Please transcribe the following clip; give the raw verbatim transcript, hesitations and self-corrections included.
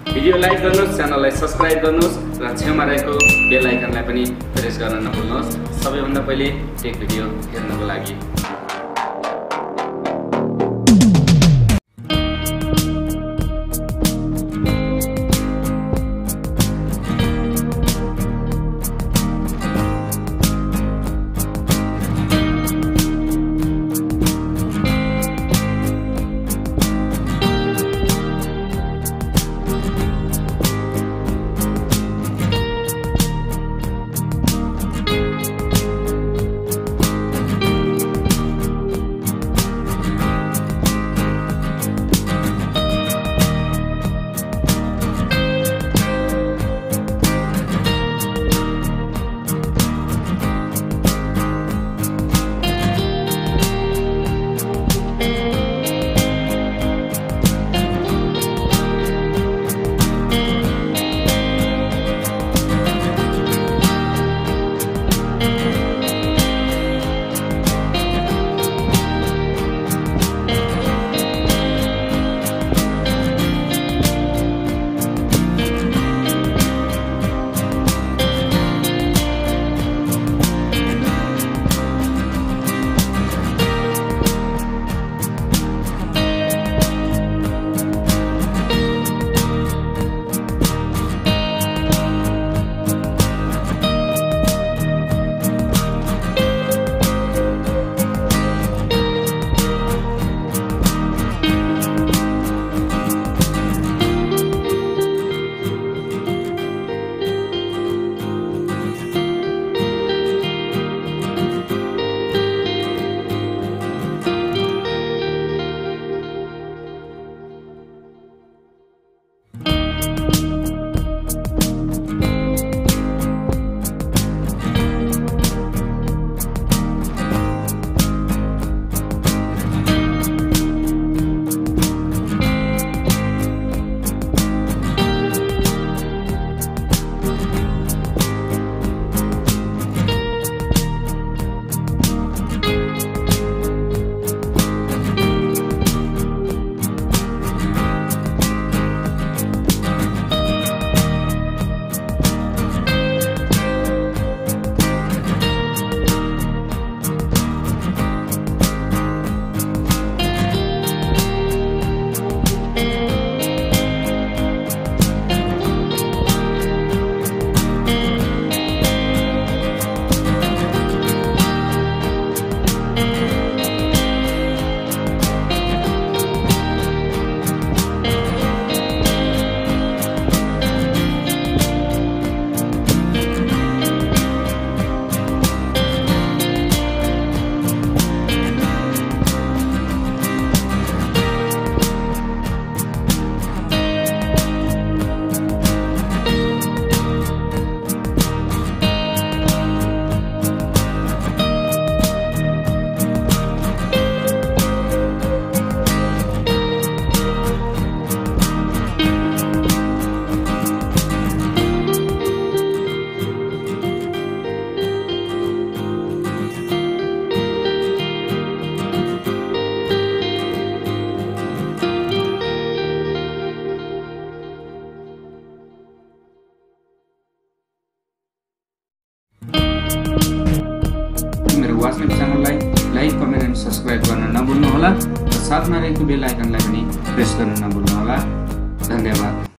Video like गर्नुहोस्, च्यानललाई subscribe गर्नुहोस् र छेउमा रहेको बेल आइकनलाई पनि प्रेस गर्न नभुल्नुहोस् सबैभन्दा पहिले टेक भिडियो हेर्नको लागि। वाच नेप च्यानललाई लाइक, कमेन्ट एन्ड सब्स्क्राइब गर्न नभुल्नुहोला र साथमा रहेको बेल आइकनलाई पनि प्रेस गर्न नभुल्नुहोला। धन्यवाद।